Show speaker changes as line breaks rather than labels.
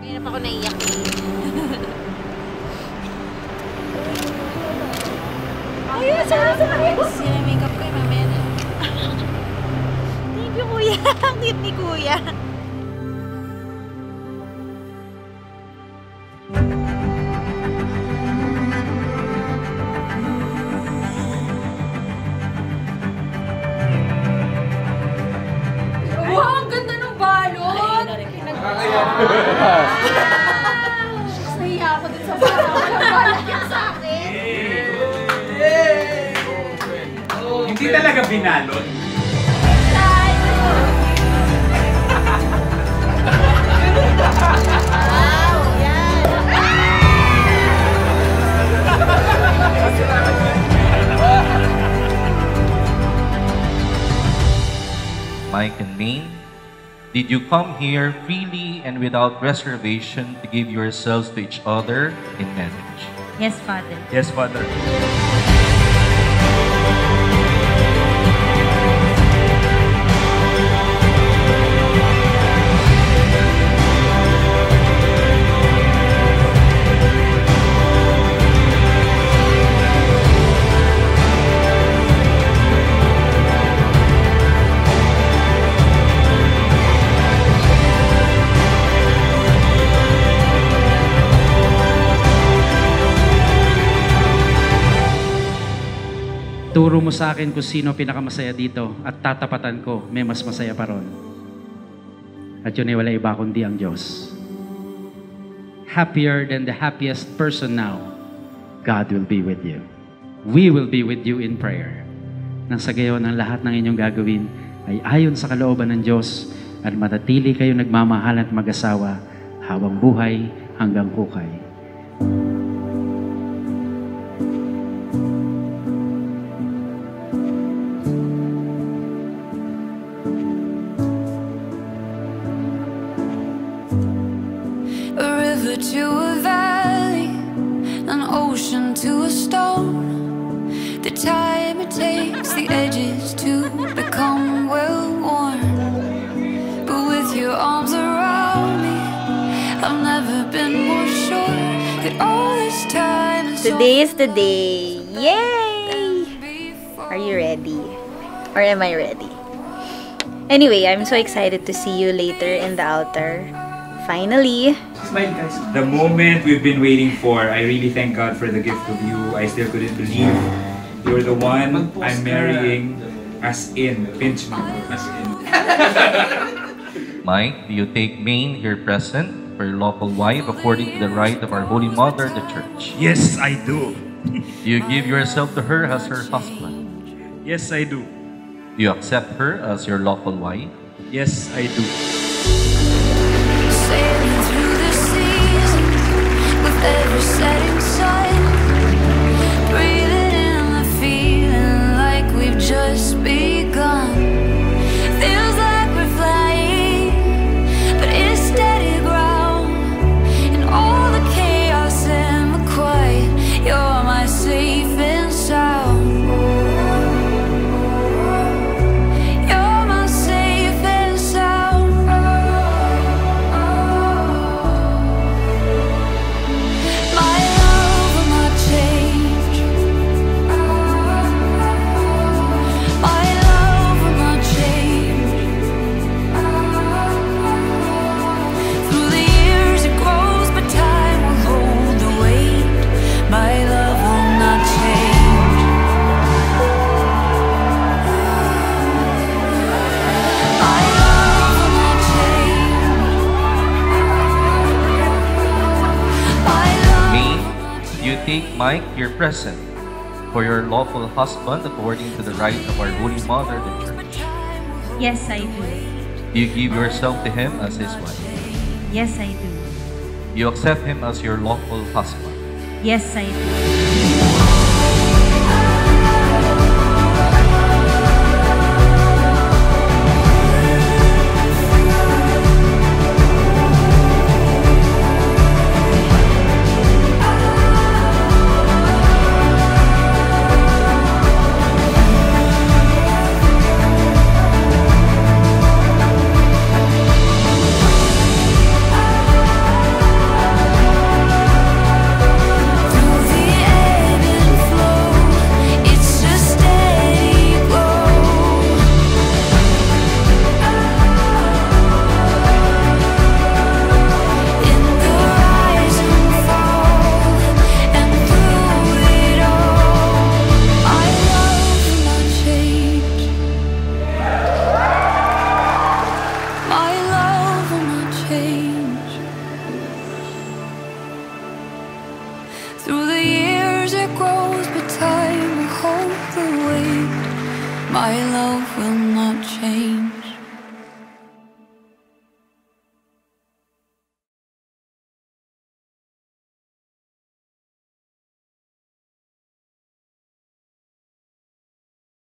Kaya na pa ako naiyak eh. Ayun, sorry. Sila makeup ko, mamaya na. Thank you, kuya. Ang cute ni kuya.
Wow, ang ganda ng balot! Nahiya ako din sa balot. Balot yan sa akin.
Hindi talaga binalot.
Mike and Maine, did you come here freely and without reservation to give yourselves to each other in marriage?
Yes, Father.
Yes, Father.
Turo mo sa akin kung sino pinakamasaya dito at tatapatan ko, may mas masaya pa ron. At yun ay wala iba kundi ang Diyos. Happier than the happiest person now, God will be with you. We will be with you in prayer. Nang sa gayon, ang lahat ng inyong gagawin ay ayon sa kalooban ng Diyos at matatili kayo nagmamahal at mag-asawa habang buhay hanggang hukay.
To a valley, an ocean to a stone. The time it takes the edges to become well worn. But with your arms around me, I've never been more sure that all this time.
Today is the day. Yay! Are you ready? Or am I ready? Anyway, I'm so excited to see you later in the altar. Finally.
Smile, guys. The moment we've been waiting for, I really thank God for the gift of you. I still couldn't believe you're the one I'm marrying, as in, pinch me, as in.
Mike, do you take Maine here present for your lawful wife according to the right of our Holy Mother, the Church?
Yes, I do.
Do you give yourself to her as her husband?
Yes, I do.
Do you accept her as your lawful wife?
Yes, I do.
Sailing through the seasons with every setting sun, breathing in the feeling like we've just begun. Feels like we're flying, but it's steady ground. In all the chaos and the quiet, you're my safe and sound.
Take Mike here present for your lawful husband according to the right of our Holy Mother, the Church?
Yes, I do.
Do you give yourself to him as his wife?
Yes, I do.
Do you accept him as your lawful husband?
Yes, I do.